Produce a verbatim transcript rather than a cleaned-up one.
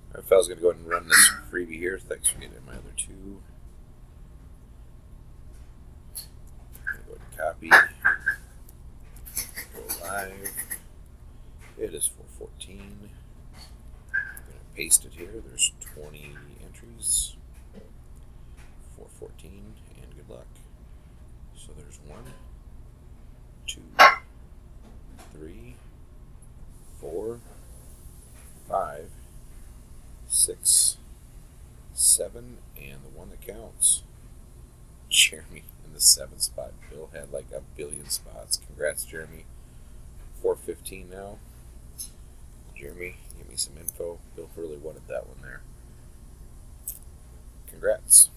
Alright, fellas, going to go ahead and run this freebie here. Thanks for getting my other two. I'm going to go ahead and copy. Go live. It is four fourteen. I'm going to paste it here. There's twenty entries. four fourteen, and good luck. So there's one, two, three, four, five, six, seven, and the one that counts, Jeremy in the seventh spot. Bill had like a billion spots. Congrats, Jeremy. four fifteen now. Jeremy, give me some info. Bill really wanted that one there. Congrats.